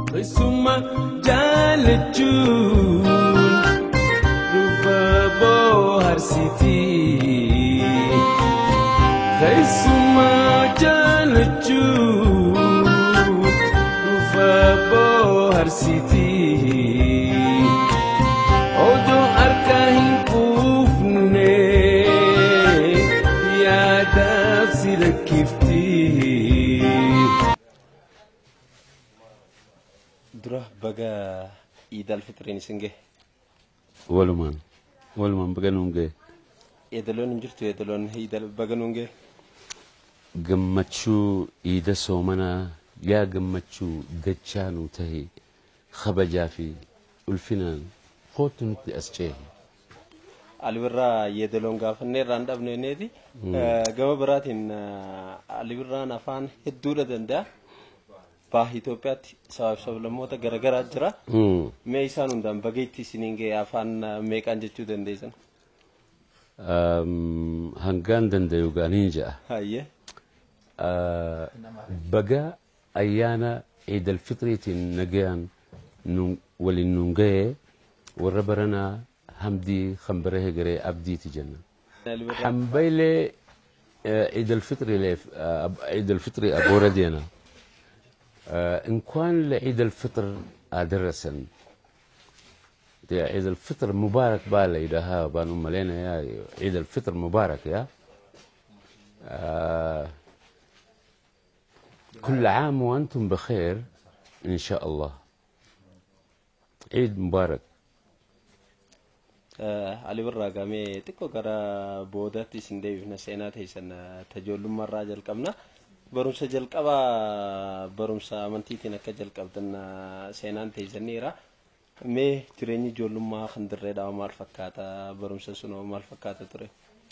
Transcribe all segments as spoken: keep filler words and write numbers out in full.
ثم جالجون رفابو هرسيتي ثم جالجون رفابو هرسيتي عودو أركاهن كوفني يا دافسي لكفتي درا بقى عيد الفطر نسنجه ولمان ولمان بقى نونجه يدلون نجرتو يدلون عيد بقى نونجه gammachuu iida soomanaa yaa gammachuu dachaanuu tahe kabajaa fi ulfinaan kootu nutti as cehe. Alibirraa yeedaloon gaafannee irraan dhabne neeti gama biraatiin alibirraan afaan hedduudha danda'a. Baha Itoophiyaatti sabab sablammoota garaagaraa jira. Mee isaan hundaan bageetti isiniin ga'e afaan meeqaan jechuu dandeessan? Hangaan dandayu gaaniin ja'a. Hayyee. بقى أيانا عيد الفطر نجيان ولين نجيه والربرنا همدي خمبره جري أبدي تجنا حنبيله عيد الفطر ليف عيد الفطر أبو ردينا إن كان لعيد الفطر أدرسن عيد الفطر مبارك بالي ده ها بانو ملينا يا عيد الفطر مبارك يا كل عام وأنتم بخير إن شاء الله عيد مبارك. علي برا قامي تكو كرا بوداتي سندي في نسينات هي سنة تجول مرة جل كمنا بروم سجل كبا بروم سامنتي نكجل كبتنا سينان هي زنيرة مي تريني جول ما خندر ردا مال فكاتا بروم سسنو مال فكاتا تري.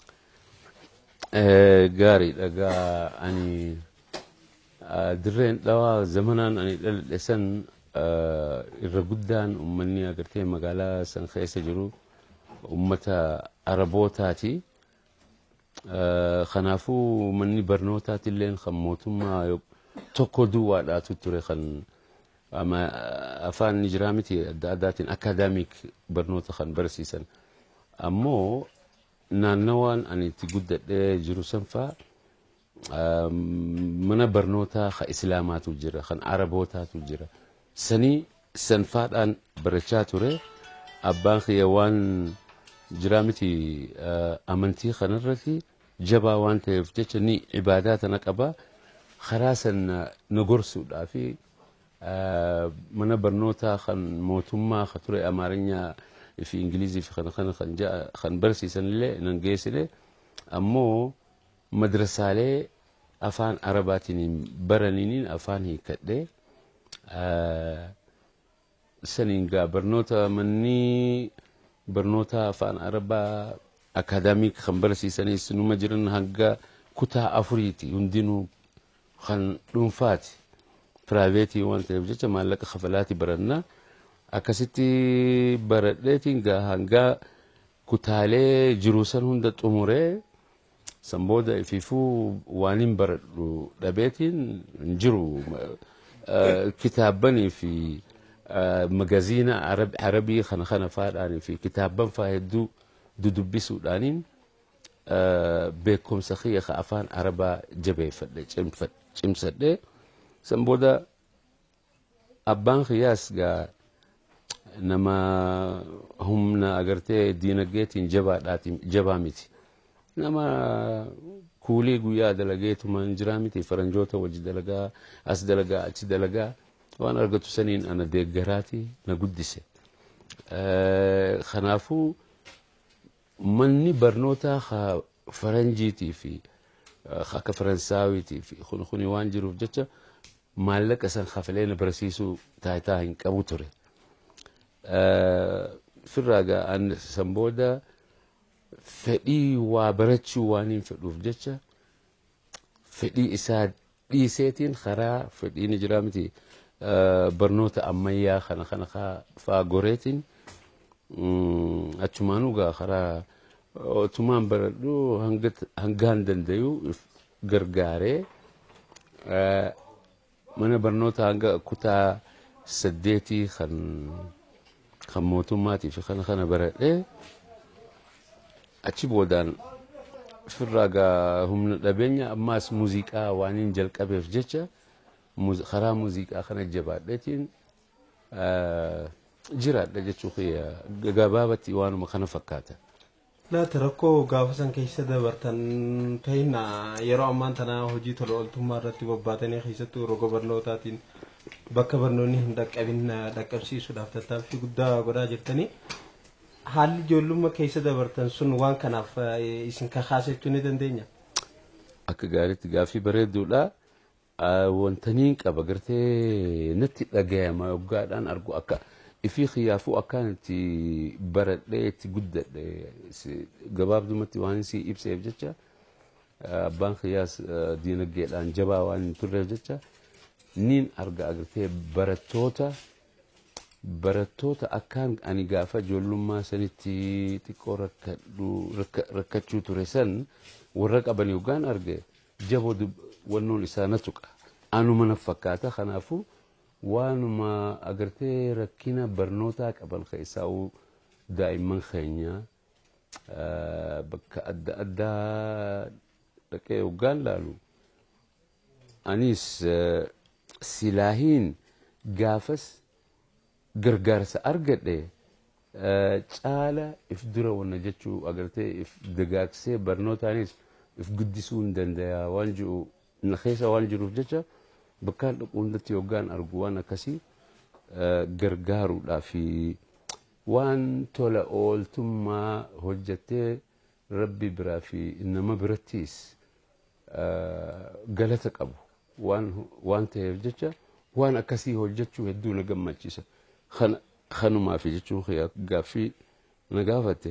قاري لقى أني درين لوا زمانان أني لسن الرجودان أمني أقرتي مقالة سن خيس جرو أمتا عربوتاتي خنافو مني برنوتاتي اللين خموتهم ما تقودوا ولا تطري خن أما أفان نجرامتي أدات أكاديميك برنوتا خن برسيسن أمو نانوان أني تقود جرو سنفا منا برنوتا خ إسلامات وجرا خن عربوتات وجرا سني سنفات أن برشاتوري أبان خيوان جرامتي أمنتي خنرتي جبا وان تفتشني عبادات نكبا خراسا نقرسو دافي منا برنوتا خن موتوما خطوري أمارينيا في إنجليزي في خن خن خن جا خن برسي سنلي ننجيسلي أمو مدرسة لي أفان عرباتين برنينين أفان هي كده آه سنينجا برنوتا مني برنوتا أفان عربا أكاديميك خمبرسي سني سنو مجرن هجا كتا أفريتي يندينو خن لنفاتي برايفيتي وانت بجتا مالك خفلاتي برنا أكستي بردتينجا هنجا كتالي جروسان هندت أموري سمبودا فيفو وانين بردو دبيتين نجرو آه كتابني في آه مجازين عرب عربي خنا خنا فاراني في كتابا فهدو دودبي سودانين آه بكم سخية خافان عربا جبي فد جم فد جم سد سمبودا أبان خياس جا نما هم نا أجرتي دينا جيتين جبا داتي جبا ميتي نما كولي قويا دلقيت من جرامتي فرنجوتا وجد دلقا أس دلقا أتش دلقا وأنا رقت سنين أنا ديقراتي نقدسه أه خنافو مني برنوتا خا فرنجيتي في خا كفرنساويتي في خون خوني وانجرو جتة مالك أسان خافلين برسيسو تايتاهن كابوتوري أه في الرقا أن سمبودا فدي وبرتشو وانين فدوف جتة فدي إساد دي سيتين خرا فدي نجرامتي أه برنوتا أميا خنا خنا خا فاغوريتين أتمانوغا خرا أتمان بردو هنگت هنگان دنديو غرغاري أه من برنوتا هنگا كتا سديتي خن خموتماتي في خن خن برا إيه أتشي بودان في الرقا هم لبنيا أماس موسيقى وانين جل كبيف جتة موز خرا موسيقى خن الجبار لكن آه جرات لجتشو خيا جبابتي وانو مخنا فكاته لا تركو قافسن كيسة دبرتن تهينا يرى أمان تنا هجي تلو ثم رتي بباتني خيسة تو ركو برنوتاتين بكا برنوني هندك أبين دك أبسي سودافت تافي قدا قدا جرتني حال جولما كيسة دبرتن سن وان كناف إسن كخاسة توني دندينيا akka gaariitti gaaffii bareedduudha. Wantaniin qaba gartee natti dhagayama yoggaadhaan argu akka ifii xiyaafuu akkaan itti baradhee itti guddadhe gabaabdumatti waan si ibseef jecha abbaan xiyaas diinagdeedhaan jabaa waan hin turreef jecha niin arga agartee barattoota barattoota akkaan ani gaafa ijoollummaa sanitti xiqqoo rakkachuu ture san warra qaban yoggaan arge jaboo wannoon isaa na tuqa anuma na fakkaata kanaafuu waanuma agartee rakkina barnootaa qaban keessaa'u daa'imman keenya bakka adda addaa dhaqee yoggaan laalu anis silaahiin gaafas gargaarsa argadhe caala if dura wanna jechuu agartee if dagaagsee barnootaanis if guddisuu hin danda'a waan jiru na keessa waan jiruuf jecha bakkaan dhaquu hundatti yoggaan argu waan akkasii gargaaruudhaa fi waan tola ooltummaa hojjattee rabbi biraa fi nama birattis galata qabu waan ta'eef jecha waan akkasii hojjechuu hedduu na gammachiisa. Kanumaa fi jechuun gaaffii na gaafate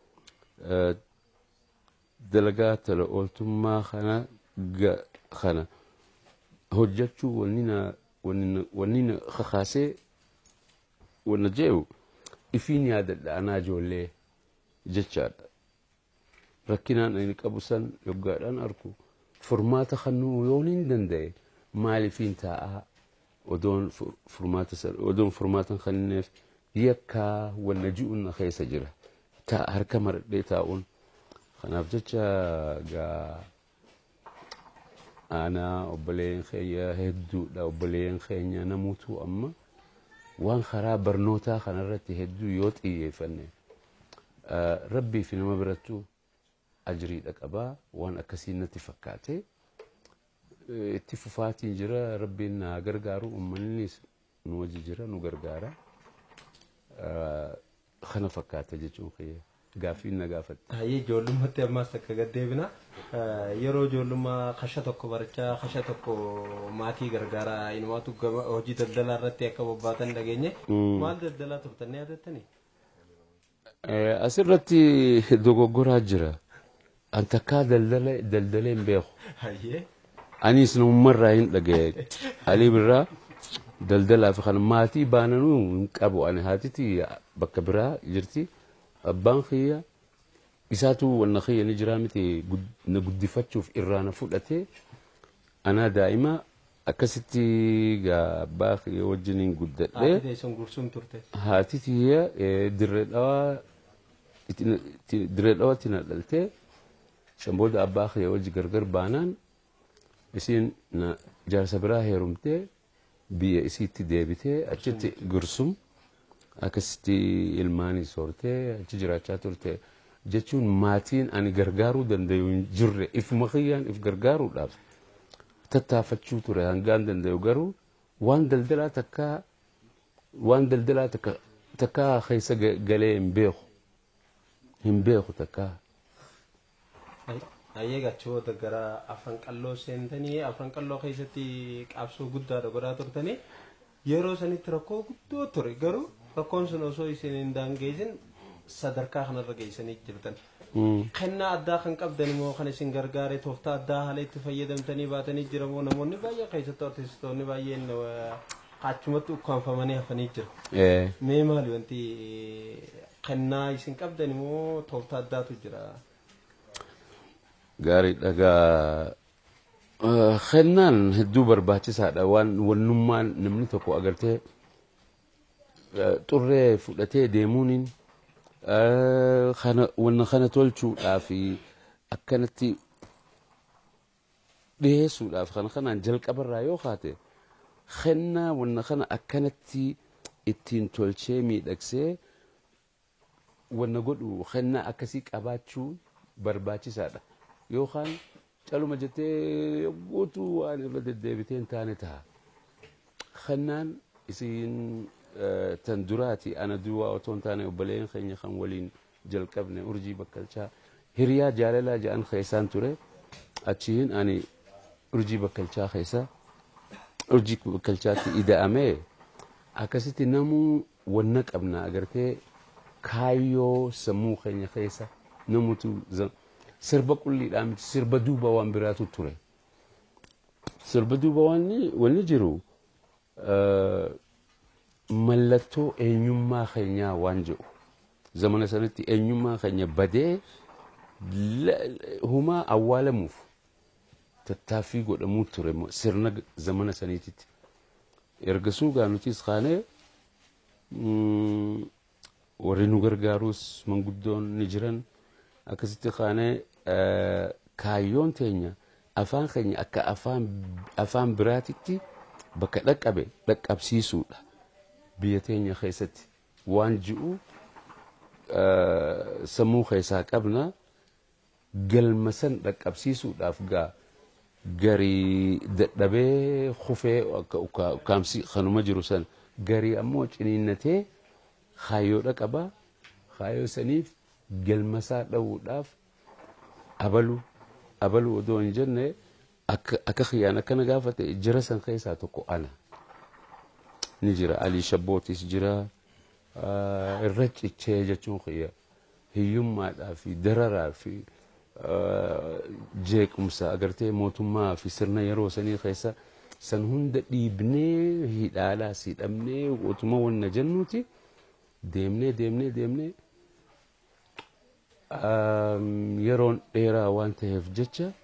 dalagaa tola ooltummaa kana kana hojjechuu wanni na kakaasee wanna jee'u ifiin yaadadha anaa ijoollee jechaadha. Rakkinaan ani qabu san yoggaadhaan argu furmaata kannuu yoon hin danda'e maaliifiin taa'aa odoon furmaatan kanneef yakkaa wanna ji'uun na keessa jira ta'a harka maradhee taa'uun kanaaf jecha gaa ana obboleen keenya hedduudha obboleen keenya namuutu amma waan karaa barnootaa kanarratti hedduu yoo xiyyeeffanne rabbii fi nama birattu ajriidha qabaa waan akkasii natti fakkaate itti fufaatiin jira rabbiin na gargaaru ummannis nu wajji jira nu gargaara kana fakkaata jechuun kiyya gaafiin na gaafatte. Hayyee ijoollummaatti ammaas akka gaddeebina yeroo ijoollummaa kasha tokko barachaa kasha tokko maatii gargaaraa inumaatu hojii daldalaa irratti akka bobbaatan dhageenye maal daldalaa turtan yaadattanii? Asirratti dogoggoraa jira. An takkaa daldalee hin beeku. Hayyee. Anis nummarraa hin dhagaye alii birraa daldalaa fi kan maatii baananuu hin qabu ani haatiti bakka biraa jirti abbaan kiyya isaatu wanna kiyya ni jira miti na guddifachuuf irraa na fudhate anaa daa'ima akkasitti abbaa kiyya wajjiniin guddadhe haatiti dirree dhawaatti na dhalte shanbooda abbaa kiyya wajji gargar baanaan isin na jaarsa biraa heerumtee biyya isiitti deebitee achitti gursum akkasitti ilmaanii soortee achi jiraachaa turte jechuun maatiin ani gargaaruu dandayu hin jirre ifuma kiyyaan if gargaaruudhaaf tattaafachuu ture hangaan dandayu garuu waan daldalaa takkaa waan daldalaa takkaa keessa galee hin beeku hin beeku takkaa. Hayyee gachoota gara afran qalloo seentanii afran qalloo keessatti qabsoo guddaadha godhaa turtanii yeroo sanitti rakkoo guddoo ture garuu rakkoon sun osoo isin hin daangeessin sadarkaa kanarra geessanii jirtan. Kennaa addaa kan qabdan immoo kan isin gargaare tooftaa addaa haala itti fayyadamtanii baatanii jiramoo namoonni baay'ee keessatti artistoonni baay'een achumatti ukkaanfamanii hafanii jiru. Mee maali wanti kennaa isin qabdan immoo tooftaa addaatu jira. Gaarii dhagaa kennaan hedduu barbaachisaadha waan wannummaan namni tokko agartee xurree fudhatee deemuuniin wanna kana tolchuudhaaf akkanatti dhiyeessuudhaaf kana kanaan jalqabarraa yoo kaate kennaa wanna kana akkanatti ittiin tolchee miidhagsee wanna godhu kennaa akkasii qabaachuu barbaachisaadha yookaan caluma jettee guutuu waan irra deddeebitee hin taane ta'a kennaan isiin tan duraati ana duwwaa otoo hin taane obboleen keenya kan waliin jalqabne urjii bakkalchaa hiriyaa jaalalaa jedhan keessaan ture achiin ani urjii bakkalchaa keessa urjii bakkalchaatti ida'amee akkasitti namuu wanna qabna agartee kaayyoo sammuu keenya keessa namutu sirba qulliidhaa miti sirba duuba waan biraatu ture sirba duuba wanni jiru mallattoo eenyummaa keenyaa waan jedhu zamana sanatti eenyummaa keenya badee humaa awwaalamuuf tattaaffii godhamuu ture sirna zamana saniititti ergasuu gaa nutis kaanee warri nu gargaarus manguddoon ni jiran akkasitti kaanee kaayyoon teenya afaan keenya akka afaan biraatitti bakka dhaqqabe dhaqqabsiisuudha biyya teenya keessatti waan ji'u sammuu keessaa qabna galma san dhaqqabsiisuudhaaf gaa garii dadhabee kufee kaamsi kanuma jiru san garii ammoo ciniinnatee kaayyoodha qaba kaayyoo saniif galmasaa dha'uudhaaf abalu abalu odoo hin jenne akka khiyyaan akkana gaafate jira san keessaa tokko ana ni jira alii shabbootis jira irra cichee jechuun khiyya hiyyummaadhaa fi dararaa fi jeequmsa agartee mootummaa fi sirna yeroo sanii keessa san hunda dhiibnee hidhaalaa siidhamnee otuma wanna jennuuti deemnee deemnee deemnee yeroon dheeraa waan ta'eef jecha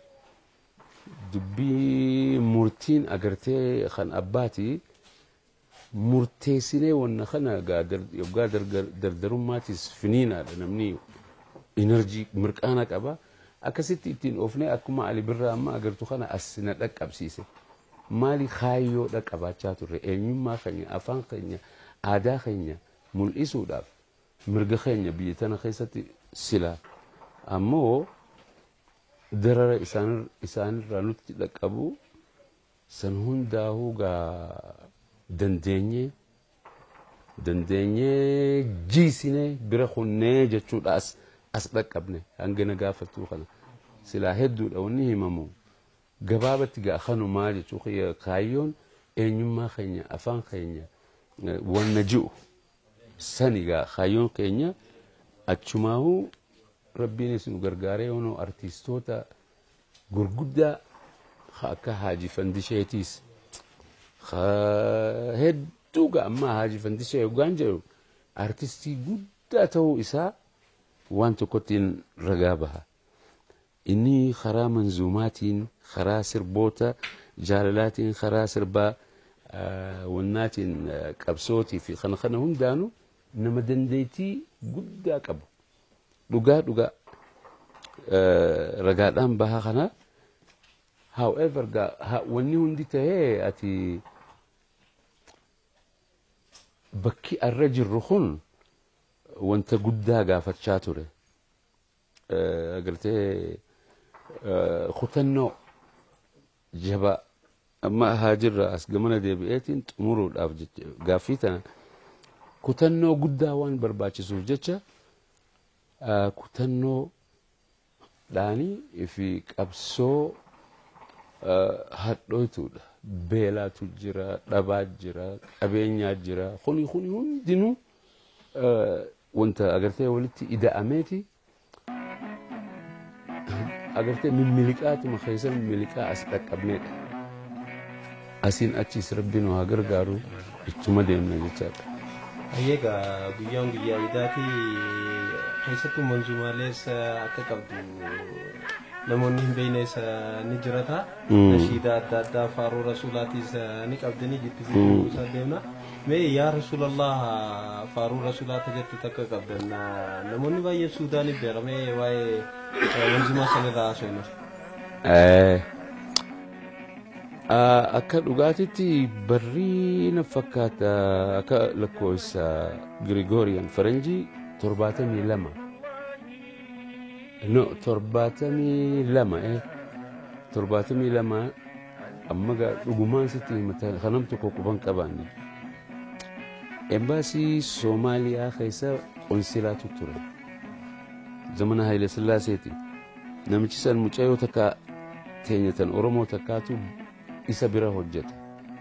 dubbii murtiin agartee kan abbaati murteessinee wanna kana yoggaa dardarummaatis finiinaadha namni enerjii mirqaana qaba akkasitti ittiin oofnee akkuma Ali Birraa amma agartu kana as na dhaqqabsiise maali kaayyoodha qabaachaa turre eenyummaa keenya afaan keenya aadaa keenya mul'isuudhaaf mirga keenya biyya tana keessatti sila ammoo darara isaanirraa nutti dhaqqabu san hundaa'uu gaa dandeenye dandeenye jiisine bira kunnee jechuudha as as dhaqqabne hangana gaafattuu kana silaa hedduudha wanni himamu gabaabatti gaa kanumaa jechuu kaayyoon eenyummaa keenya afaan keenya wanna ji'u sani gaa kaayyoon keenya achumaahu rabbiinis nu gargaaree yoonoo artiistoota gurguddaa akka Haaji Fandisheetiis hedduu gaa amma Haaji Fandishee yoggaan jedhu artistii guddaa ta'uu isaa waan tokkottiin ragaa baha inni karaa manzuumaatiin karaa sirboota jaalalaatiin karaa sirbaa wannaatiin qabsootii fi kana kana hundaanu nama dandeettii guddaa qabu dhugaa dhugaa ragaadhaan baha kana however gaa wanni hundi ta'ee ati bakki arra jirru kun wanta guddaa gaafachaa ture agartee kutannoo jaba amma haajirra as gamana deebi'eetiin xumuruudhaaf gaaffii tana kutannoo guddaa waan barbaachisuuf jecha kutannoo dhaanii fi qabsoo hadhooytuudha beelaatu jira dhabaa jira qabeenyaa jira kuni kuni hundinuu wanta agartee walitti ida'ameeti agartee mimmiliqaatuma keessa mimmiliqaa as dhaqqabneedha asiin achiis rabbiin waa gargaaru ittuma deemna jechaadha. Ayyeegaa guyyaan guyyaa idaatii keessattuu manzuumaalees akka qabdu namoonni hin beeknes ni jirata nashiida adda addaa faaruu rasuulaatiis ni qabdanii jibbisiisuu isaa deemna مي يا رسول الله فارو رسول الله تجت تك قبلنا نموني باي سوداني بيرمي باي ونزما سنة راسينا eh akka dhugaatitti barrii na fakkaata akka lakkoofsa Gregorian faranjii torbaatamii lama no torbaatamii lama eh torbaatamii lama amma ga dhugumaan sitti himata kanam tokko quban qabaanne embaasii Soomaaliyaa keessa qonsilaatu ture zamana Haile Sillaaseeti namichi san mucayyoo takka teenyatan Oromoo takkaatu isa bira hojjeta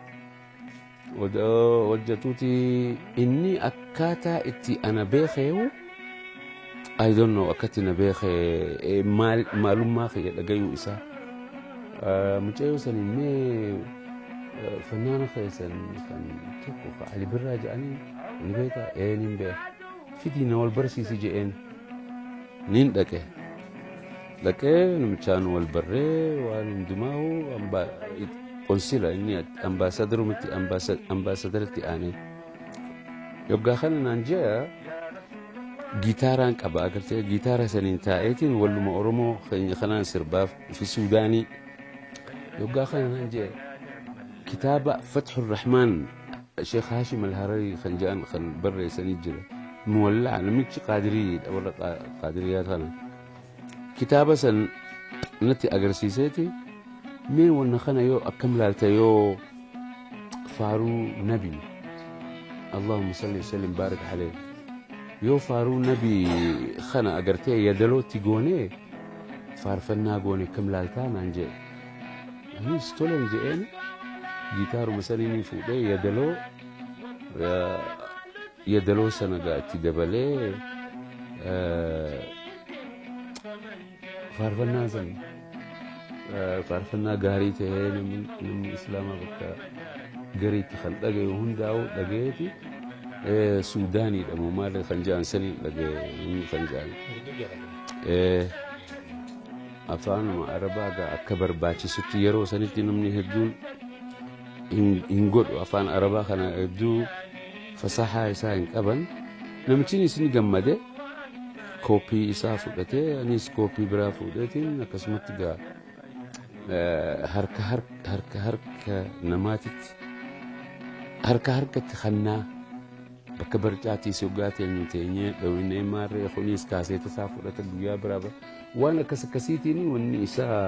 hojjetuuti inni akkaataa itti ana beekeewu I don't know akkatti na beekee maalummaa kiyya dhagayuu isaa mucayyoo san immoo fannaana keessan kan tokko ka Ali Birraa jedhanii ni beekaa ee nin beeka fidii na wal barsiisi jedheen nin dhaqe dhaqee namichaan wal barree waan hundumaa qonsila inni ambaasadarumatti ambaasadarratti aanee yoggaa kana naan jea gitaaraan qaba agartee gitaara saniin taa'eetiin walluma Oromoo keenya kanaan sirbaaf fi Suudaanii yoggaa kana naan jea kitaaba Fathur Rahmaan Sheekh Haashim Al-Hararii kan jedhan kan barreessanii jira muwallaa namichi qaadiriidha warra qaadiriyaa kana kitaaba san natti agarsiiseeti mee wanna kana yoo akkam laalta yoo faaruu nabi Allahumma salli sallim barik alayhi yoo faaruu nabi kana agartee yadalootti goonee faarfannaa goone kam laaltaa naan jee anis toleen je'een gitaaruma saniin fuudhee yadaloo yadaloo sana gaatti dabalee faarfannaa san faarfannaa gaarii ta'ee namni islaamaa bakka gariitti kan dhagayu hundaa'u dhagayeeti Suudaaniidha moo maal kan jedhan sanii dhagaye namni kan jedhan afaanuma Arabaa gaa akka barbaachisutti yeroo sanitti namni hedduun hin godhu afaan Arabaa kana hedduu fasahaa isaa hin qaban namichi isin gammade koopii isaa fudhatee anis koopii biraa fudhateen akkasumatti gaa harka harka harka namaatitti harka harkatti khannaa bakka barcaatii sogaateen teenyee dhawinee maarree kunis kaaseeta isaa fudhata guyyaa biraa waan akkas akkasiitiin wanni isaa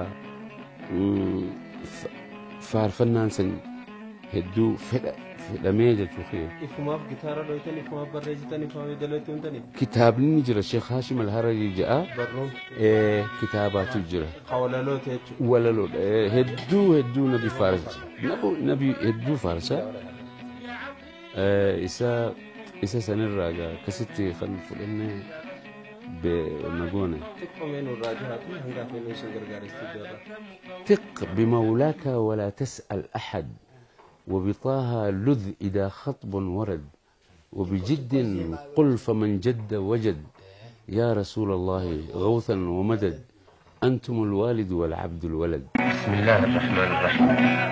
faarfannaan san hedduu fedha fedhamee jechuu kee ifumaaf gitaara dhooytan ifumaaf barreessitan ifumaaf dalootti huntani kitaabni ni jira Sheekh Haashim Al-Hararii ja'a barroon ee kitaabaatu jira hawlaloota jechuudha walaloodha hedduu hedduu nabi faarsa nabi hedduu faarsa isa isa sanirraa gaa akkasitti kan fudhannee بمجونة ثق بمولاك ولا تسأل أحد وبطاها لذ إذا خطب ورد وبجد قل فمن جد وجد يا رسول الله غوثا ومدد أنتم الوالد والعبد الولد بسم الله الرحمن الرحيم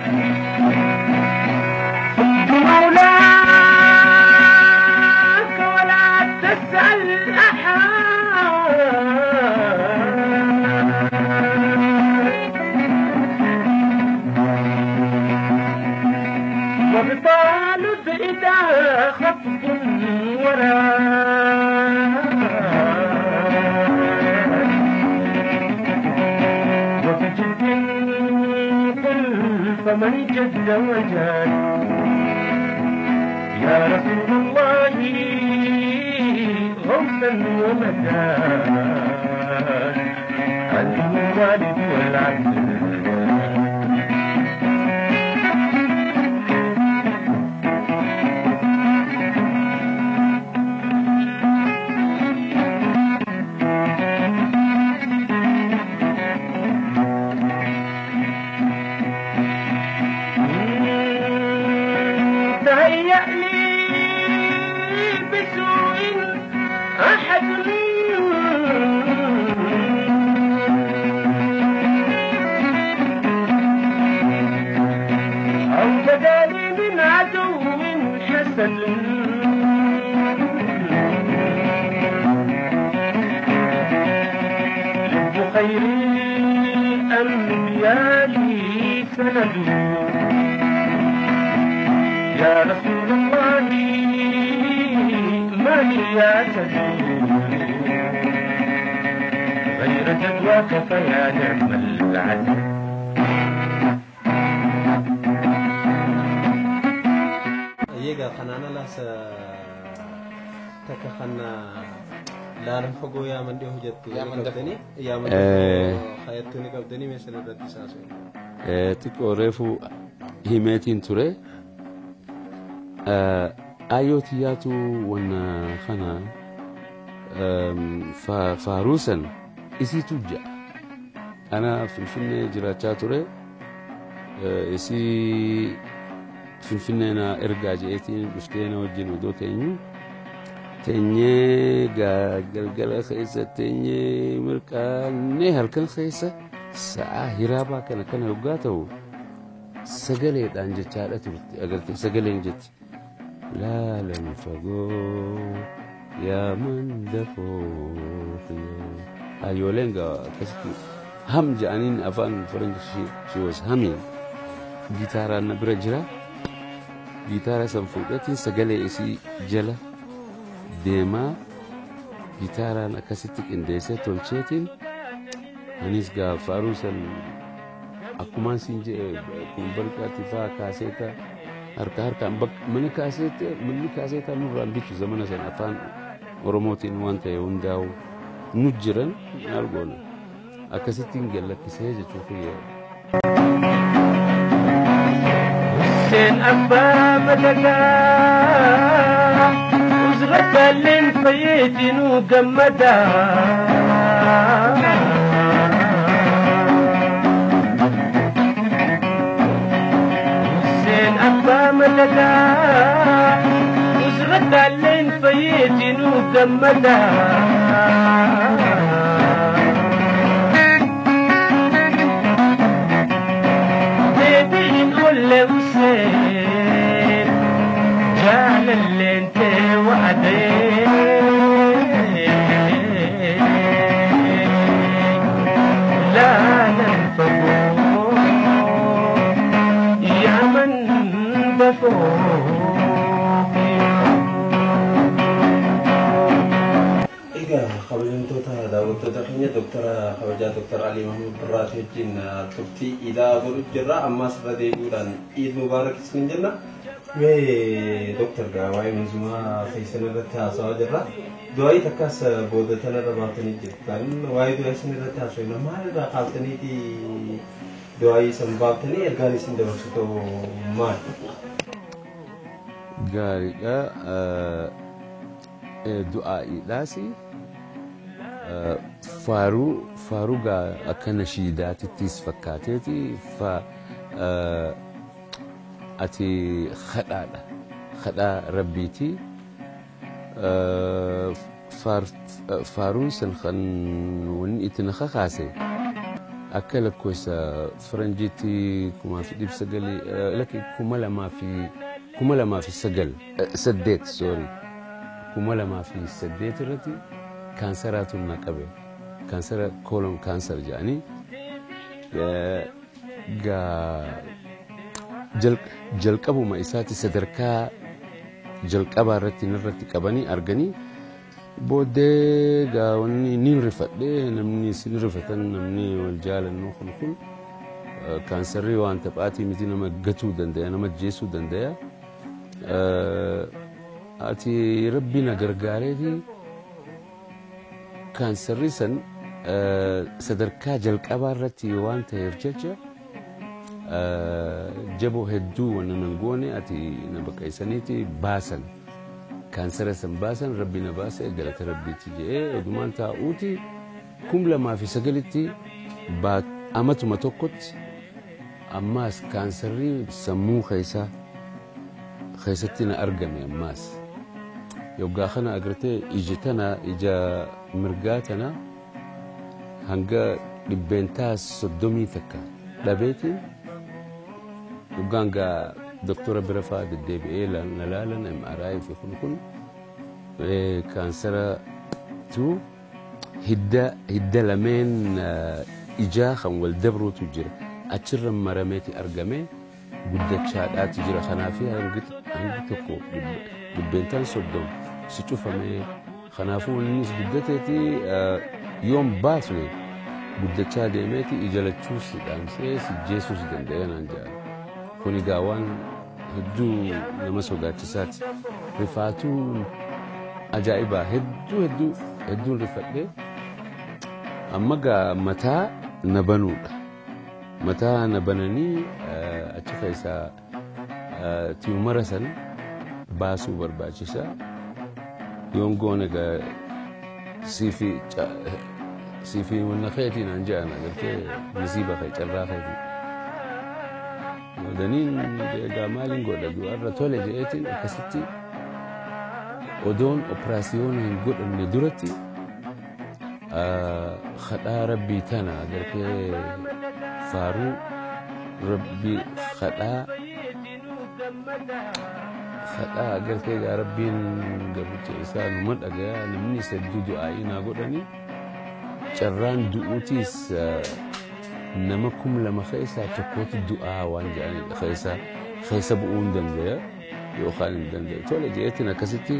مولاك ولا تسأل أحد وبطال إذا خطب ورد وبجد قل فمن جد وجد يا رسول الله غوثا ومدى أنتم الوالد والعبد تهيأ لي بسوء أحد أو بدا لي من عدو حسن خير الأنبياء سند يا رسول الله ما هي تدور غير جدواك فيا نعم العدل iyaga qanaana laas taka khana laalan fogoo yaaman dhiyoo hojjettu qabdanii yaaman khayattuuni qabdanii meeshaan irratti saasu xiqqoo reefu himeetiin ture ayyootiyaatu wanna kana faaruusan isiitu ja'a ana finfinnee jiraachaa ture isii finfinneena ergaa je'eetiin dhufteena wajjin odoo teenyu teenyee galgala keessa teenyee mirqaannee halkan keessa sa'aa hiraabaa kana kana yoggaa ta'u sagaleedhaan jechaadha turte agarte sagaleen jetti laalan fagoo yaa mandafoo ayyooleen gaa akkasitti ham je'aniin afaan faranjii she was humming gitaaraan na bira jira gitaara san fuudhatiin sagalee isii jala deemaa gitaaraan akkasitti qindeessee tolcheetiin anis gaa faaruu san akkumaan siin jedhe kun balqaatti faa kaaseeta harka harkaan mana kaaseeta manni kaaseetaa nurraan bitu zamana san afaan oromootiin waan ta'e hundaa'u nu jiran maal goona akkasittiin gallakkisee jechuu kiyya. حسين أبا مدقا وزرت اللين فيتين وقمدا حسين أبا مدقا وزرت اللين فيتين وقمدا كل وسيل جعل اللي انت وعدين لا ننفقه يا من بفوق إيجا خبرين توتا داود تدخيني دكتورة خبرجا دكتور علي محمود برات هجين تبتي إذا برد جرا أما سردي بوران إيد مبارك اسمين جنة مي دكتور قاوي منزوما في سنة رتها سوا جرا دواي تكاس بودتنا رباطني جدا واي دواي سنة رتها سوينا ما هذا قالتني دي دواي سنبابتني أرغاني سندورسكو مال غاري دعائي لاسي فارو فاروغا أكن شيدات تيس فكاتيتي ف أتي خدا خدا ربيتي فار فارو سنخن ون إتنخ خاسي أكل كويس فرنجيتي كما في ديب سجلي لكن كملا ما في كملا ما في سجل سديت سوري كملا ما في سديت رتي كانسرات النقبة كانسر كولون كانسر جاني جا جل جلقبو ما إساتي صدركا جلقبا رتي نرتي كباني أرجاني بودة جا وني نين رفت ده نمني سين رفتن نمني والجال النوخ نقول كانسري وان تبعتي متينا ما جتو دنديا أنا ما جيسو دنديا أتي ربنا جرجاري دي كانسري سن صدركا جلقبا رتي وان تيرججا جبو هدو وننقوني أتي نبقى سنيتي باسن كانسر سن باسن ربنا باسه قالت ربي تجي ودمان تاوتي كم لما في سجلتي بعد أمت ما تقط أماس كانسري سمو خيسا خيستنا أرقم يا أماس يوقع خنا أقرتي إجتنا إجا مرقاتنا هنقا لبنتاس صدومي ثكا لبيتي وقانقا دكتورة برفاد الدي بي اي لان ام ار اي في خلقن كانسر تو هدا هدا لمن إجاخا والدبرو تجرى أتشر مرميتي أرجمي قدت شهادات تجرى خنافيها أنقت أنقتكو ببنتان صدام سيشوفها مي خنافو الناس قدتتي يوم باسلي قدت شهادميتي إجالتشوس دامسيس جيسوس دندين أنجا كوني قاوان هدو نمسو قاتسات رفاتون أجائبا هدو هدو هدو رفاتي أما قا متى نبنو متى نبنني أتفايسا تيومرسن باسو برباچسا يوم قونك سيفي سيفي من خيتي نانجانا قلت نسيبة في جرا خيتي ودنين قامالين قول لدو أرى تولي جئتين أكستي ودون أوبراسيون ينقول أن دورتي خدا ربي تنا قلت فارو ربي خدا خدا قلت يا ربي قلت إنسان من أجا نمني سجد دعائنا قلني جران دعوتيس نمكم لما خيسا تقوت الدعاء وانجاني خيسا خيسا بقون دنجا يوخان دنجا تولى جيتنا كستي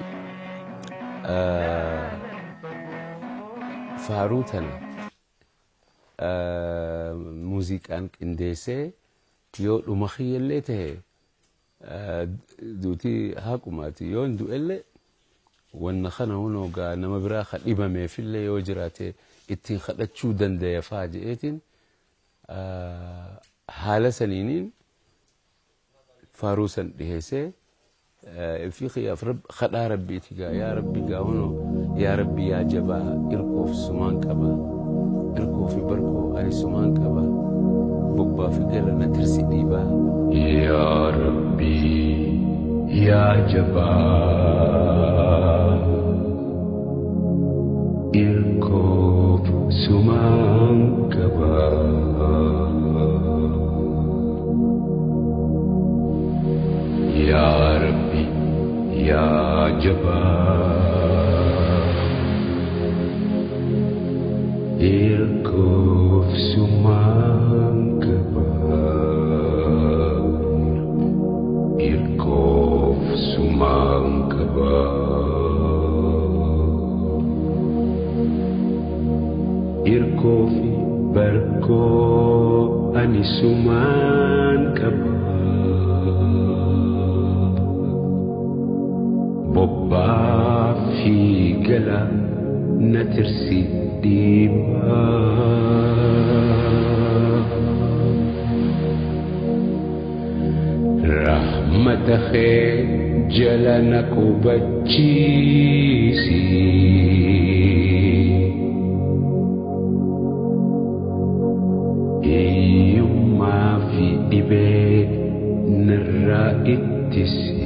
آه فاروتنا آه موسيقى انك انديسي يو لمخي اللي تهي آه دوتي هاكماتي يون دو اللي ونخنا هنا قا نما براخ الإمام في اللي يوجراتي اتين خدت شو دنجا فاجئتين آه حالة سنينين فاروسا دهيسي آه في خياف رب خدا ربي تيجا يا ربي قاونو يا ربي يا جبا إركو في سمان كبا إركو في بركو أري سمان كبا بقبا في قلة نترسي ديبا يا ربي يا جبا إركو في سمان كبا يا ربي يا جبار إركو في سمان كبار إركو في سمان كبار إركو في بركو أني سمان كبار بوبا في قلا نترسي ديبا رحمة خير جلنك بجيسي يوما في دبي نرى التسي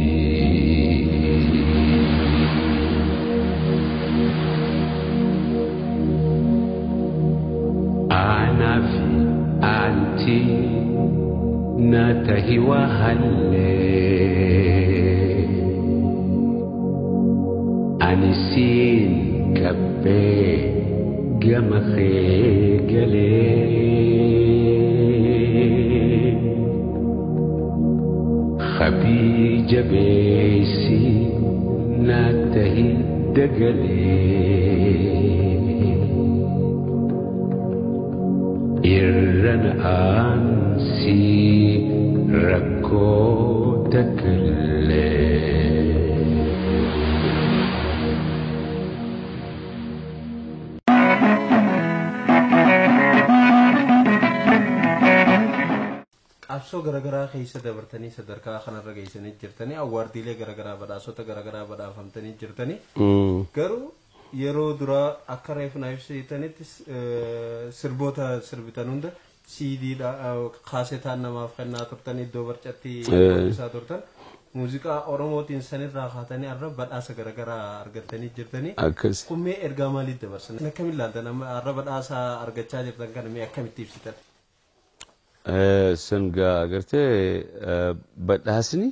أنا في أنتي نتهي وهلي أنسين كبي جمخي قلي خبي جبيسي نتهي دقلي إرن أنسي ركو تكلي qabsoo garagaraa keessa dabartanii sadarkaa kanarra geessanii jirtanii awwaardiilee garagaraa badhaasota garagaraa badhaafamtanii jirtanii garuu yeroo dura akka reefuna ibsitanitti sirboota sirbitan hunda C D dha kaasetaan namaaf kennaa turtan iddoo barcatti isaa turtan muuziqaa oromootiin sanirraa kaatanii arra badhaasa garagaraa argatanii jirtanii kummee ergaa maalii dabarsan akkamiin ilaaltan arra badhaasa argachaa jirtan kana mee akkamitti ibsitan sanga agartee badhaasni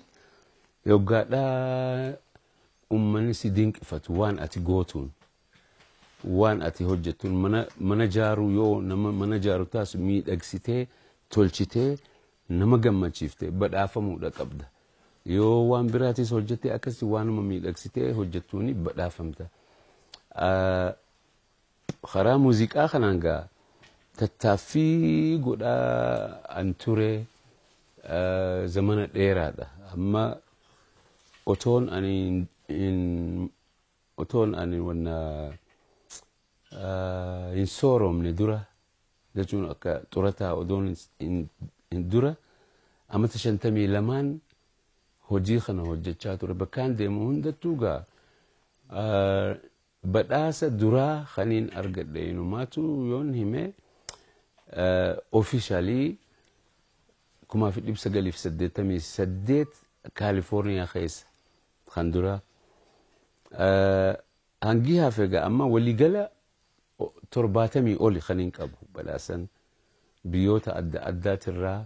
yoggaadhaa ummanni si dinqifatu waan ati gootuun waan ati hojjettuun mana mana jaaruu yoo nama mana jaaru taas miidhagsitee tolchitee nama gammachiiftee badhaafamuudha qabda. Yoo waan biraatis hojjettee akkasii waanuma miidhagsitee hojjettuuni badhaafamta. Karaa muuziqaa kanaan gaa tattaaffii godhaa an ture zamana dheeraadha. Amma otoon ani otoon ani wanna hin sooromne dura jechuun akka xurataa odoon hin dura amata shantamii lamaan hojii kana hojjechaa ture. Bakkaan deemu hundattuu gaa badhaasa duraa kaniin argadhe inumaatu yoon hime officially kuma fi dhibba sagalii fi saddeettamii saddeet Kaalifoorniyaa keessa kan dura hangi hafeega amma waligala torbaatamii oli kaniin qabu badhaasan biyyoota adda addaatirraa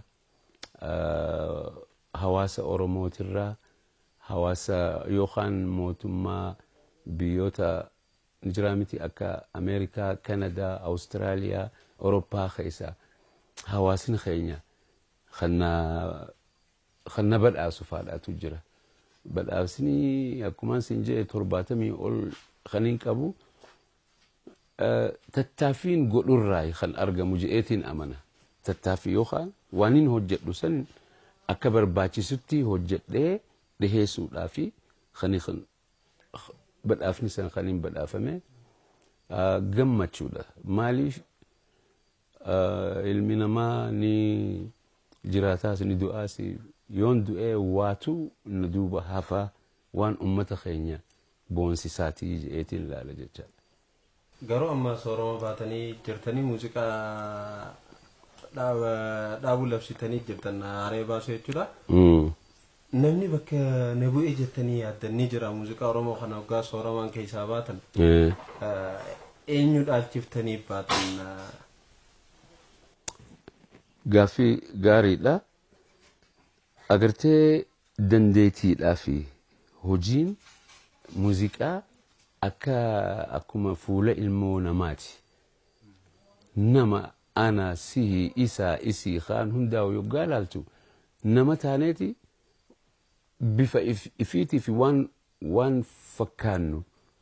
hawaasa Oromootirraa hawaasa yookaan mootummaa biyyoota jiraamiti akka Ameerikaa, Kanadaa, Awustiraaliyaa, Awurooppaa keessa hawaasni keenya kanna badhaasu faadhaatu jira. Badhaasni akkuma isin jedhe torbaatamii ol kaniin qabu tattaaffiin godhurraa kan argamu je'eetiin amana. Tattaaffii yookaan waaniin hojjedhu san akka barbaachisutti hojjedhee dhiheessuudhaa fi kan badhaafni san kaniin badhaafame gammachuudha. Maaliif ilmi namaa ni jiraataas ni du'aas yoon du'ee waatu na duuba hafa waan ummata keenya boonsisaatii je'eetiin ilaala jechaadha. Garuu amma sooroma baatanii jirtanii muuziqaa dhaabuu labsitanii jirtan haree baasuu jechuudha. Namni bakka na bu'ee jettanii yaaddanii jira muuziqaa Oromoo kana waggaa sooramaan keessaa baatan eenyu dhaalchiftanii baatan? Gaaffii gaariidha. Agartee dandeettiidhaa fi hojiin muuziqaa akka akkuma fuula ilmoo namaati. Nama ana sihi isaa isii kaan hundaa'u yoggaa ilaaltu nama taaneeti bifa ifiitii fi waan waan fakkaannu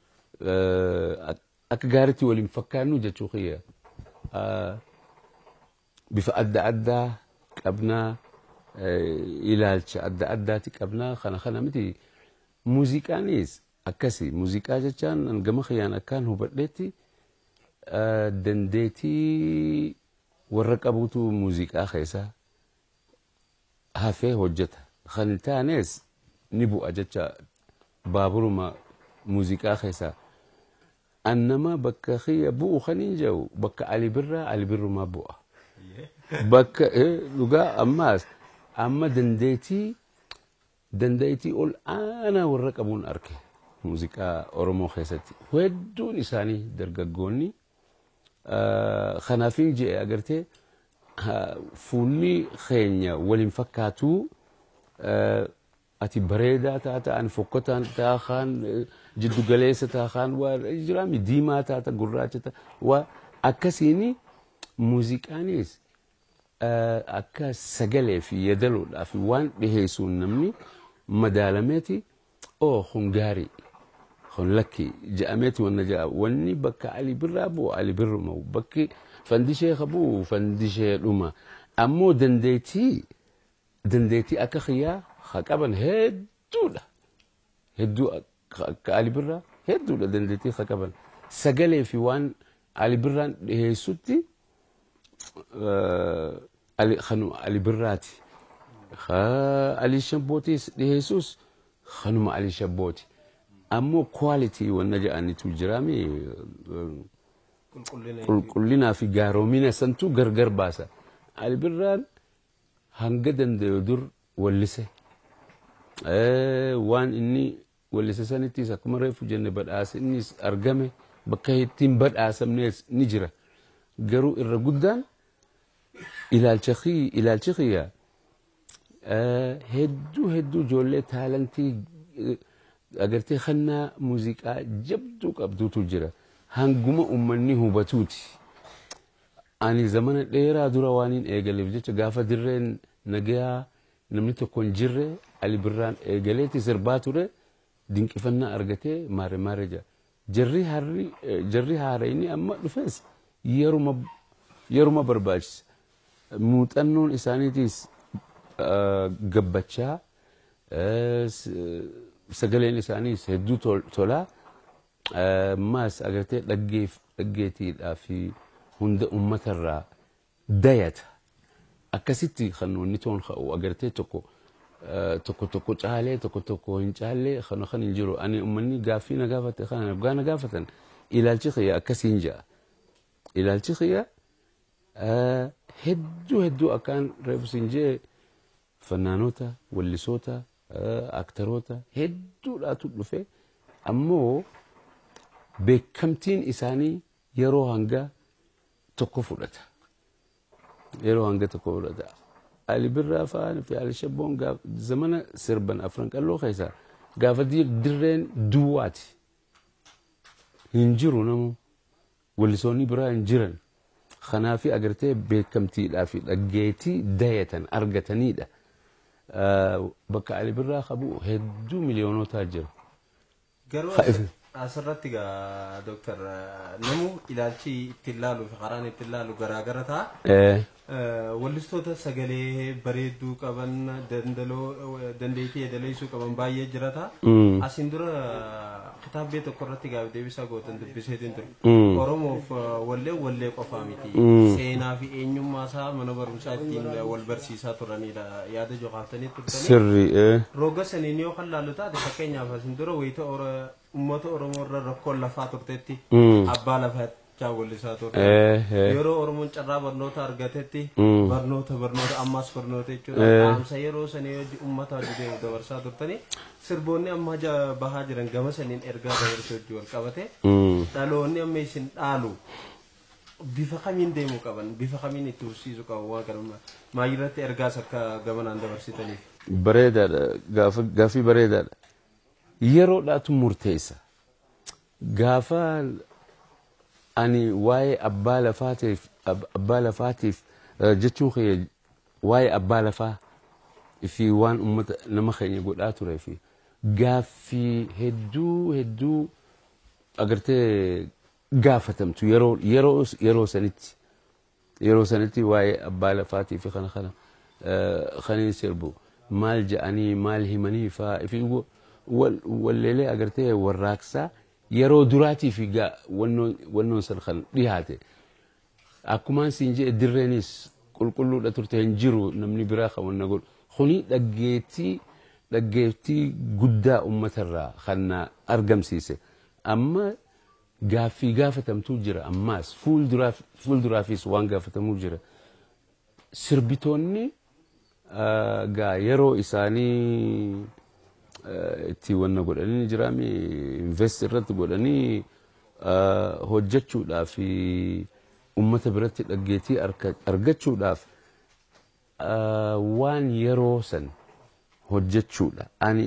akka gaariitti waliin fakkaannu jechuu kiyya bifa adda addaa qabnaa ilaalcha adda addaati qabnaa kana kana miti. Muuziqaanis akkasi muuziqaa jechaan gama kiyyaan akkaan hubadheetti dandeettii warra qabuutu muuziqaa keessa hafee hojjeta. Kan taanes ni bu'a jecha baaburuma muuziqaa keessa annama bakka kiyya bu'u kaniin jiru bakka Ali Birraa Ali Birrumaa bu'a. Bakka dhugaa ammaas amma dandeettii dandeettii ol aanaa warra qabuun arge muuziqaa Oromoo keessatti hedduun isaanii dargaggoonni kanaafin jedhe agartee fuulli keenya waliin fakkaatu ati bareedaa taata ani fokkotaan taakaan jiddu galeessa taakaan waa jiraami diimaa taata gurraacha taata waa akkasiini muuziqaanis akka sagalee fi yadaloodhaaf waan dhiheessuun namni madaalameeti oo kun gaarii kun lakki ja'ameeti wanna ja'a wanni bakka Ali Birraa bu'u Ali Birruma bakki fandishee qabu fandishee dhuma ammoo dandeettii dandeettii akka kiyyaa qaban hedduudha hedduu akka Ali Birraa hedduudha dandeettii qaban sagalee fi waan Ali Birraan dhiheessutti Ali khanuma Ali Birraati Ali Shabbootis dhiheessus khanuma Ali Shabbooti ammoo quality wanna ja'anitu jiraami qulqullinaa fi gaaromina santu gargar baasa. Ali Birraan hanga danda'u dur wallise waan inni wallise sanittis akkuma reefu jenne badhaasa innis argame bakka ittiin badhaasamnes ni jira. Garuu irra guddaan ilaalcha kiyya hedduu hedduu ijoollee taalantii agartee kannaa muuziqaa jabduu qabduutu jira. hanguma ummanni hubatuuti ani zamana dheeraa dura waan hin eegaleef jecha gaafa dirreen nagayaa namni tokko hin jirre Ali Birraan eegaleeti sirbaa ture dinqifannaa argatee maare maare jira jarri harri jarri haarayni amma dhufes yeruma yeruma barbaachisa muuxannoon isaaniitis gabbachaa sagaleen isaaniis hedduu tolaa maas agartee dhaggeef dhaggeetiidhaa fi hunda ummatarraa dayata akkasitti kannoonni toon ka'u agartee tokko tokko tokko caalee tokko tokko hin caalee kana kan hin jiru ani ummanni gaaffii na gaafate kana gaana gaafatan ilaalchi khiyya akkasiin ja'a ilaalchi khiyya hedduu hedduu akkaan reefsiin jee fannaanota wallisoota aktaroota hedduudhaatu dhufe ammoo beekamtiin isaanii yeroo hanga tokko fudhata yeroo hanga tokko fudhata Ali Birraa fa'aan fi Ali Shabboon zamana sirban afran qalloo keessa gaafa dirreen duwwaati hin jiru namu wallisoonni biraa hin jiran kanaafi agartee beekamtiidhaa fi dhaggeetii dayatan argataniidha bakka Ali Birraa qabu hedduu miliyoonotaa jira. Garuu asirratti gaa Dooktar namu ilaalchi itti ilaalu fi qaraan itti ilaalu garaagara ta'a. Wallistoota sagalee bareedduu qaban dandaloo dandeettii edaleessuu qaban baay'ee jira ta'a. Asiin dura kitaabee tokko irratti gaaf deebisaa gootan dubbiseetiin ture. Oromoof wallee wallee qofaa miti. Seenaa fi eenyummaa isaa mana barumsaa ittiin wal barsiisaa turanidha yaada jokaaftanii turtanii. Sirri. Roga saniin yoo kan laallu taate fakkeenyaaf asiin dura wayita ummata Oromoo irra rakkoon lafaa turteetti abbaa lafaa wallisaa turte yeroo Oromoon carraa barnoota argatetti barnoota barnoota ammaas barnoota jechuudha qaamsa yeroo sanii hojii ummata hojii dabarsaa turtanii sirboonni amma bahaa jiran gama saniin ergaa dabarsuu hojii wal qabate dhaloonni amma isin dhaalu bifa kamiin deemuu qaban bifa kamiin itti hubsiisuu qaban waan kana maayirratti ergaas akka gamanaan dabarsitaniif. Bareedaadha gaaffii bareedaadha. Yeroodhaatu murteessa gaafa ani waa'ee abbaa lafaatiif abbaa lafaatiif jechuun kee waa'ee abbaa lafaa fi waan ummata nama keenya godhaa turee fi gaaffii hedduu hedduu agartee gaafatamtu yeroo yeroo yeroo sanitti yeroo sanitti waa'ee abbaa lafaatii fi kana kana kaniin sirbu maal ja'anii maal himanii faa fi walleelee agartee warraaqsaa yeroo duraatii fi wannoon san kan dhiyaate akkumaan siin jee dirreenis qulqulluudha turte hin jiru namni biraa kan wanna godhu kuni dhaggeettii dhaggeettii guddaa ummatarraa kan argamsiise amma gaaffii gaafatamtuu jira ammaas fuulduraafis waan gaafatamuu jira sirbitoonni gaa yeroo isaanii itti wanna godhanii jiraami invest irratti godhanii hojjechuudhaaf fi ummata biratti dhaggeettii argachuudhaaf waan yeroo san hojjechuudha ani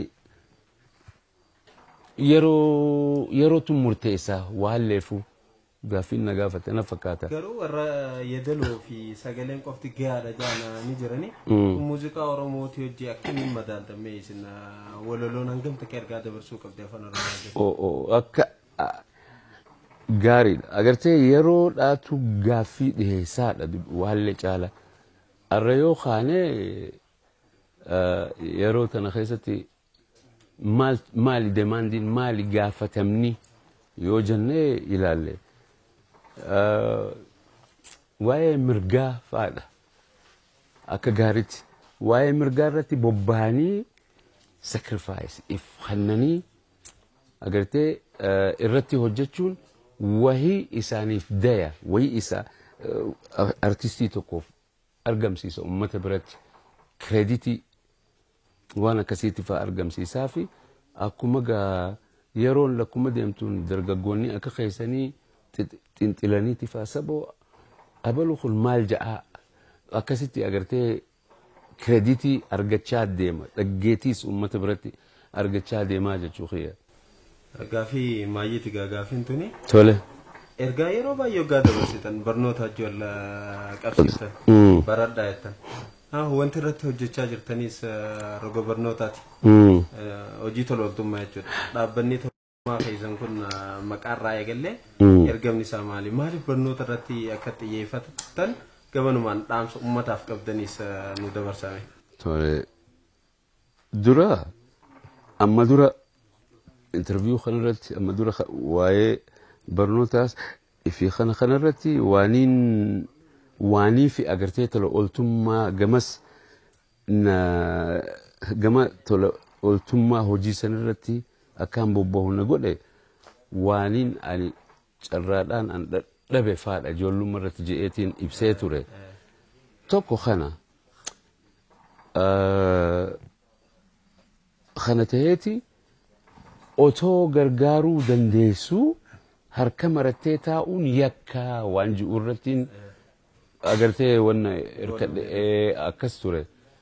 yeroo yerootu murteessa waan leefu gaaffiin na gaafate na fakkaata. Garuu warra yeedaloo fi sagaleen qofti gahaadha jaana ni jirani. Muuziqaa Oromooti hojii akkamiin madaaltamee isin walaloon hangam takka ergaa dabarsuu qabdi afaan Oromoo. Akka gaariidha. Agartee yeroodhaatu gaaffii dhiheessaadha waallee caala. Arra yoo kaanee yeroo tana keessatti maali demandiin maali gaafatamni yoo jennee ilaalle. Waa'ee mirgaa fa'aadha akka gaariitti waa'ee mirgaa irratti bobba'anii sacrifice if hannanii agartee irratti hojjechuun wahii isaaniif daya wahii isaa artistii tokkoof argamsiisa ummata biratti kreditii waan akkasiitti fa'a argamsiisaa fi akkuma gaa yeroon lakkuma deemtuun dargaggoonni akka keessanii xinxilaniiti faa saboo abalu kun maal ja'a akkasitti agartee kreditii argachaa deema dhaggeetiis ummata biratti argachaa deemaa jechuu kiyya. Gaaffii maayyiiti gaafiin tuni. Tole. ergaa yeroo baay'ee hoggaa dabarsitan barnoota ijoollee qabsiisan baradhaa jettan. Wanti irratti hojjechaa jirtanis roga barnootaati. Hojii tola ooltummaa jechuudha. Dhaabbanni tolummaa keessan kun maqaarraa eegalee ergamni isaa maali? Maaliif barnoota irratti akka xiyyeeffatan gabanumaan dhaamsa uummataaf qabdanis nu dabarsame? Tole dura amma dura interview kanarratti amma dura waa'ee barnootaas fi kana kanarratti waaniin waanii fi agartee tola ooltummaa gamas na gama tola ooltummaa hojii sanarratti akkaan bobba'u na godhe waaniin ani carraadhaan an dhabe faadha ijoollummaa irratti je'eetiin ibsee ture tokko kana kana ta'eeti otoo gargaaruu dandeessuu harka marattee taa'uun yakkaa waan ji'u irrattiin agartee wanna hirkadhe akkas ture.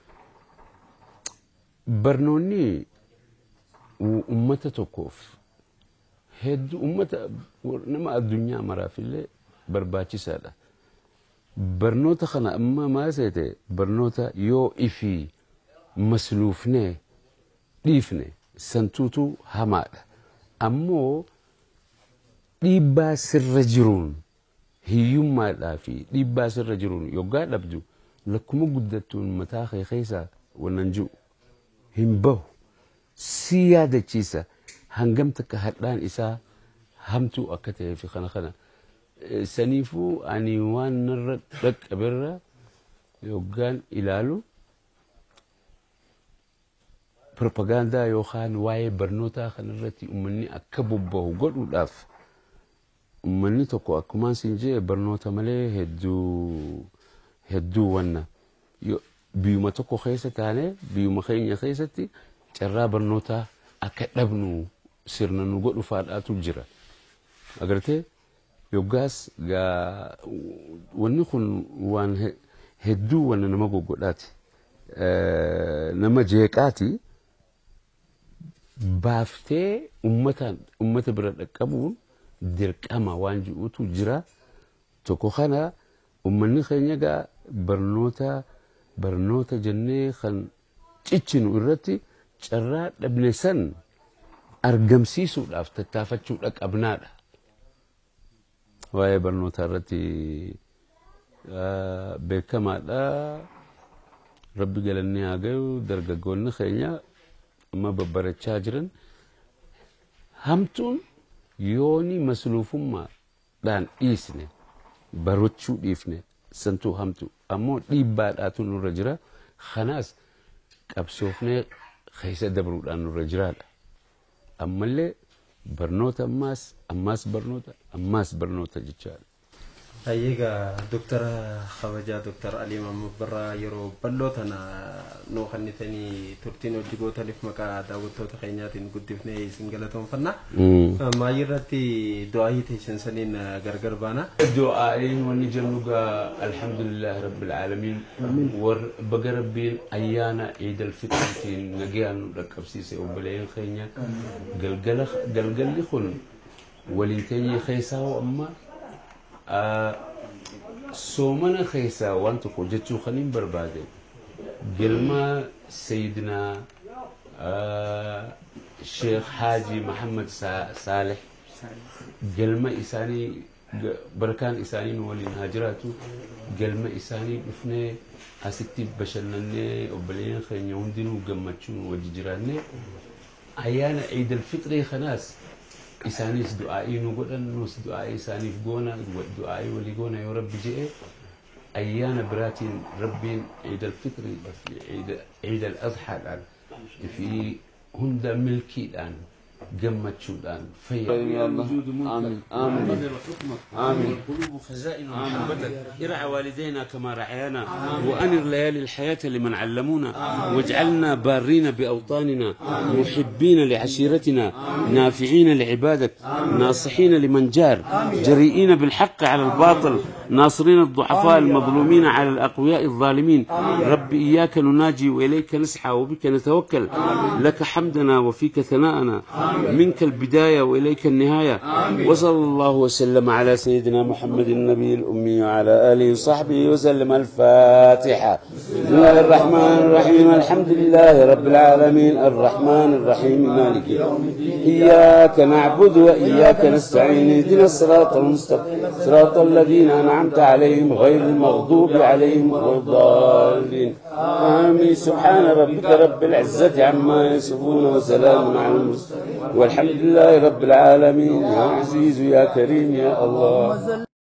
Barnoonni ummata tokkoof hedduu ummata nama addunyaa maraafillee barbaachisaadha. Barnoota kana amma maal seete barnoota yoo ifii masluufnee dhiifne santuutu hamaadha. Ammoo dhiibbaa sirra jiruun hiyyummaadhaa fi dhiibbaa sirra jiruun yoggaa dhabdu lakkuma guddattuun mataa kee keessaa wannan jiru hin bahu si yaadachiisa hangam takka hadhaan isaa hamtuu akka ta'ee fi kana kana saniifuu ani waan narra dhaqqaberra yoggaan ilaalu propagaandaa yookaan waa'ee barnootaa kanarratti uummanni akka bobbahu godhuudhaaf ummanni tokko akkumaan siin jee barnoota malee hedduu hedduu wanna biyyuma tokko keessa taane biyyuma keenya keessatti carraa barnootaa akka dhabnu sirna nu godhu faadhaatu jira agartee yoggaas gaa wanni kun waan hedduu wanna nama goggodhaati nama jeeqaati baaftee ummata ummata bira dhaqqabuun dirqama waan ji'utu jira tokko kana ummanni keenya gaa barnoota barnoota jennee kan cichinu irratti carraa dhabne san argamsiisuudhaaf tattaafachuudha qabnaadha. Waa'ee barnoota irratti beekamaadha. Rabbi galannee haa gayu dargaggoonni keenya amma babbarachaa jiran hamtuun yooni masluufummaadhaan dhiisne barachuu dhiifne santuu hamtu ammoo dhiibbaadhaatu nurra jira kanaas qabsoofnee keessa dabruudhaan nurra jiraadha ammallee barnoota ammaas ammaas barnoota ammaas barnoota jechaadha. Hayyiga Doktara Kabajaa Doktar Alii Mahammad Birraa yeroo bal'oo tana nuu kennitanii turtiin hojii gootaniif maqaa daawwattoota keenyaatiin guddifnee isin galatoomfanna. Maayii irratti du'aayii teessan saniin gargar baana. Du'aayiin wanni jennu gaa alhamdulillah rabbil aalamiin war baga rabbiin ayyaana Eid al-Fitriitiin nagayaan nu dhaqqabsiise obboleeyyan keenya galgala galgalli kun waliin teenyee keessaa amma soomana keessaa waan tokko jechuu kan hin barbaade galma Sayyidina Sheekh Haaji Muhammad Saalih galma isaanii barakaan isaanii nu waliin haa jiraatu galma isaanii dhufnee asitti bashannannee obboleeyyan keenya hundinuu gammachuun wajji jiraannee ayyaana Eid al-Fitrii kanaas إسانيس دعائي نقول نوس دعائي إساني في جونا دعائي ولي جونا يا رب جئ أيانا براتين ربين عيد الفطر عيد عيد الأضحى الآن في هندا ملكي الآن جمت شو الآن في آمين آمين آمين والقلوب خزائن محبتك ارعى والدينا كما رعينا وأنر ليالي الحياة لمن علمونا واجعلنا بارين بأوطاننا محبين لعشيرتنا نافعين لعبادك ناصحين لمن جار جريئين بالحق على الباطل ناصرين الضعفاء المظلومين على الأقوياء الظالمين رب إياك نناجي وإليك نسعى وبك نتوكل لك حمدنا وفيك ثناءنا منك البداية وإليك النهاية. وصلى الله وسلم على سيدنا محمد النبي الأمي وعلى آله وصحبه وسلم. الفاتحة. بسم الله الرحمن الرحيم. الحمد لله رب العالمين الرحمن الرحيم مالك يوم الدين. إياك نعبد وإياك نستعين. اهدنا الصراط المستقيم صراط الذين أنعمت عليهم غير المغضوب عليهم ولا الضالين. آمين. سبحان ربك رب العزة عما يصفون وسلام على المرسلين والحمد لله رب العالمين. يا عزيز يا كريم يا الله.